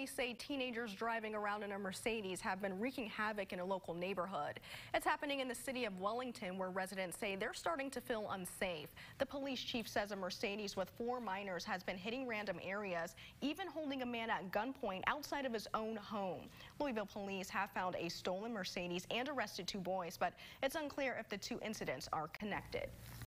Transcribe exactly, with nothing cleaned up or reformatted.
Police say teenagers driving around in a Mercedes have been wreaking havoc in a local neighborhood. It's happening in the city of Wellington, where residents say they're starting to feel unsafe. The police chief says a Mercedes with four minors has been hitting random areas, even holding a man at gunpoint outside of his own home. Louisville police have found a stolen Mercedes and arrested two boys, but it's unclear if the two incidents are connected.